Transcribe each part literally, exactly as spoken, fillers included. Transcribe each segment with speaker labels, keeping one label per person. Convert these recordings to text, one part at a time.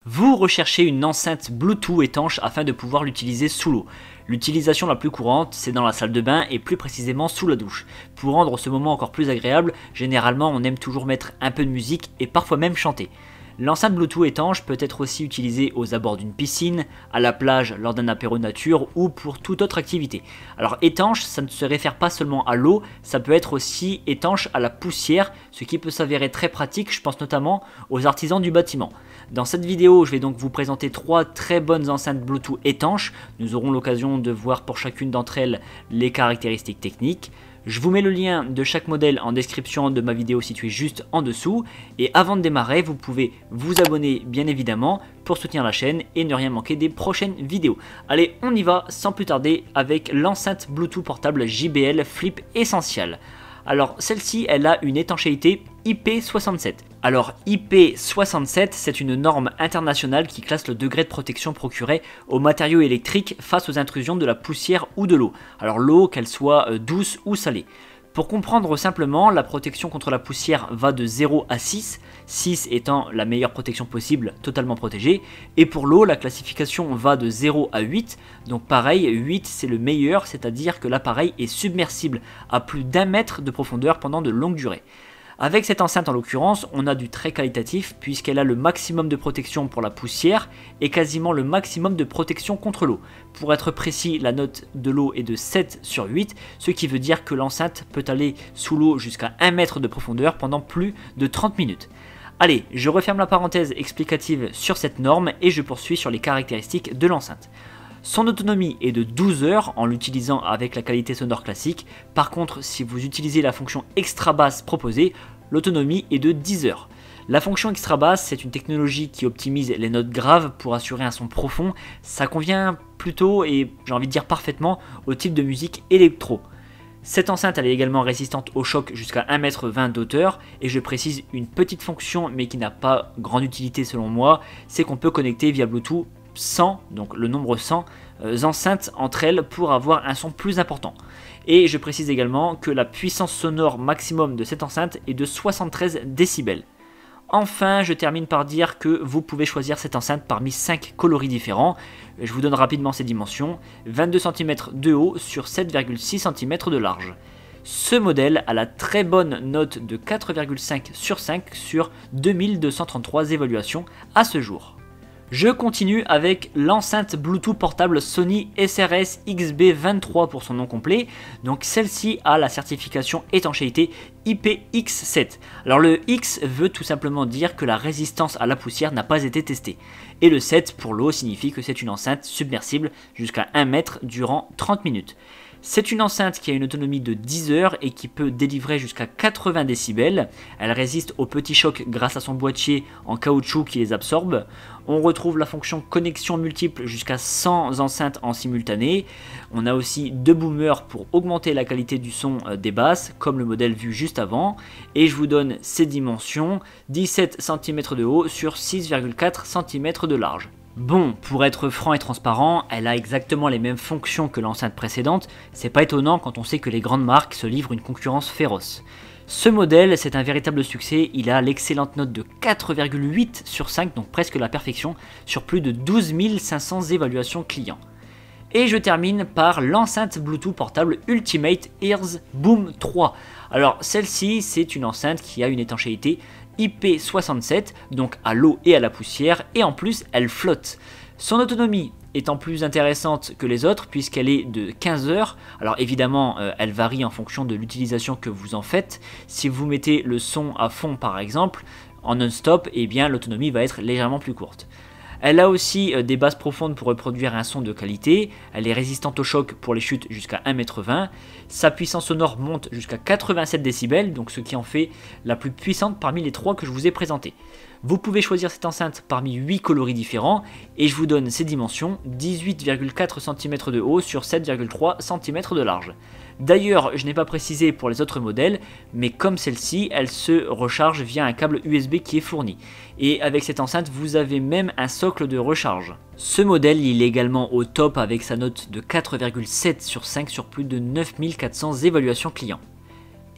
Speaker 1: Vous recherchez une enceinte Bluetooth étanche afin de pouvoir l'utiliser sous l'eau. L'utilisation la plus courante, c'est dans la salle de bain et plus précisément sous la douche. Pour rendre ce moment encore plus agréable, généralement on aime toujours mettre un peu de musique et parfois même chanter. L'enceinte Bluetooth étanche peut être aussi utilisée aux abords d'une piscine, à la plage lors d'un apéro nature ou pour toute autre activité. Alors étanche, ça ne se réfère pas seulement à l'eau, ça peut être aussi étanche à la poussière, ce qui peut s'avérer très pratique, je pense notamment aux artisans du bâtiment. Dans cette vidéo, je vais donc vous présenter trois très bonnes enceintes Bluetooth étanches. Nous aurons l'occasion de voir pour chacune d'entre elles les caractéristiques techniques. Je vous mets le lien de chaque modèle en description de ma vidéo située juste en dessous. Et avant de démarrer, vous pouvez vous abonner bien évidemment pour soutenir la chaîne et ne rien manquer des prochaines vidéos. Allez, on y va sans plus tarder avec l'enceinte Bluetooth portable J B L Flip Essential. Alors celle-ci, elle a une étanchéité I P soixante-sept. Alors I P soixante-sept, c'est une norme internationale qui classe le degré de protection procuré aux matériaux électriques face aux intrusions de la poussière ou de l'eau. Alors l'eau, qu'elle soit douce ou salée. Pour comprendre simplement, la protection contre la poussière va de zéro à six, six étant la meilleure protection possible, totalement protégée, et pour l'eau, la classification va de zéro à huit, donc pareil, huit c'est le meilleur, c'est-à-dire que l'appareil est submersible à plus d'un mètre de profondeur pendant de longues durées. Avec cette enceinte en l'occurrence, on a du très qualitatif puisqu'elle a le maximum de protection pour la poussière et quasiment le maximum de protection contre l'eau. Pour être précis, la note de l'eau est de sept sur huit, ce qui veut dire que l'enceinte peut aller sous l'eau jusqu'à un mètre de profondeur pendant plus de trente minutes. Allez, je referme la parenthèse explicative sur cette norme et je poursuis sur les caractéristiques de l'enceinte. Son autonomie est de douze heures en l'utilisant avec la qualité sonore classique. Par contre, si vous utilisez la fonction extra basse proposée, l'autonomie est de dix heures. La fonction extra basse, c'est une technologie qui optimise les notes graves pour assurer un son profond. Ça convient plutôt, et j'ai envie de dire parfaitement, au type de musique électro. Cette enceinte elle est également résistante au choc jusqu'à un mètre vingt d'auteur, et je précise une petite fonction mais qui n'a pas grande utilité selon moi, c'est qu'on peut connecter via Bluetooth cent, donc le nombre cent euh, enceintes entre elles pour avoir un son plus important. Et je précise également que la puissance sonore maximum de cette enceinte est de soixante-treize décibels. Enfin, je termine par dire que vous pouvez choisir cette enceinte parmi cinq coloris différents. Je vous donne rapidement ces dimensions, vingt-deux centimètres de haut sur sept virgule six centimètres de large. Ce modèle a la très bonne note de quatre virgule cinq sur cinq sur deux mille deux cent trente-trois évaluations à ce jour. Je continue avec l'enceinte Bluetooth portable Sony S R S X B vingt-trois pour son nom complet. Donc celle-ci a la certification étanchéité I P X sept. Alors le X veut tout simplement dire que la résistance à la poussière n'a pas été testée. Et le sept pour l'eau signifie que c'est une enceinte submersible jusqu'à un mètre durant trente minutes. C'est une enceinte qui a une autonomie de dix heures et qui peut délivrer jusqu'à quatre-vingts décibels. Elle résiste aux petits chocs grâce à son boîtier en caoutchouc qui les absorbe. On retrouve la fonction connexion multiple jusqu'à cent enceintes en simultané. On a aussi deux boomers pour augmenter la qualité du son des basses, comme le modèle vu juste avant. Et je vous donne ces dimensions, dix-sept centimètres de haut sur six virgule quatre centimètres de large. Bon, pour être franc et transparent, elle a exactement les mêmes fonctions que l'enceinte précédente, c'est pas étonnant quand on sait que les grandes marques se livrent une concurrence féroce. Ce modèle, c'est un véritable succès, il a l'excellente note de quatre virgule huit sur cinq, donc presque la perfection, sur plus de douze mille cinq cents évaluations clients. Et je termine par l'enceinte Bluetooth portable Ultimate Ears Boom trois. Alors celle-ci, c'est une enceinte qui a une étanchéité I P soixante-sept, donc à l'eau et à la poussière, et en plus elle flotte. Son autonomie étant plus intéressante que les autres puisqu'elle est de quinze heures. Alors évidemment euh, elle varie en fonction de l'utilisation que vous en faites. Si vous mettez le son à fond par exemple, en non-stop, eh bien l'autonomie va être légèrement plus courte. Elle a aussi des basses profondes pour reproduire un son de qualité, elle est résistante au choc pour les chutes jusqu'à un mètre vingt, sa puissance sonore monte jusqu'à quatre-vingt-sept décibels, donc ce qui en fait la plus puissante parmi les trois que je vous ai présentés. Vous pouvez choisir cette enceinte parmi huit coloris différents, et je vous donne ces dimensions, dix-huit virgule quatre centimètres de haut sur sept virgule trois centimètres de large. D'ailleurs, je n'ai pas précisé pour les autres modèles, mais comme celle-ci, elle se recharge via un câble U S B qui est fourni. Et avec cette enceinte, vous avez même un socle de recharge. Ce modèle, il est également au top avec sa note de quatre virgule sept sur cinq sur plus de neuf mille quatre cents évaluations clients.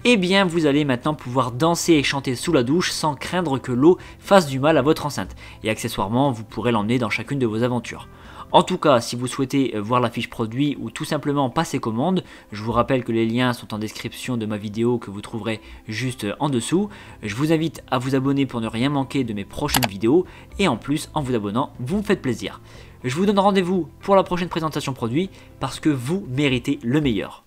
Speaker 1: eh bien vous allez maintenant pouvoir danser et chanter sous la douche sans craindre que l'eau fasse du mal à votre enceinte. Et accessoirement, vous pourrez l'emmener dans chacune de vos aventures. En tout cas, si vous souhaitez voir la fiche produit ou tout simplement passer commande, je vous rappelle que les liens sont en description de ma vidéo que vous trouverez juste en dessous. Je vous invite à vous abonner pour ne rien manquer de mes prochaines vidéos et en plus, en vous abonnant, vous me faites plaisir. Je vous donne rendez-vous pour la prochaine présentation produit parce que vous méritez le meilleur.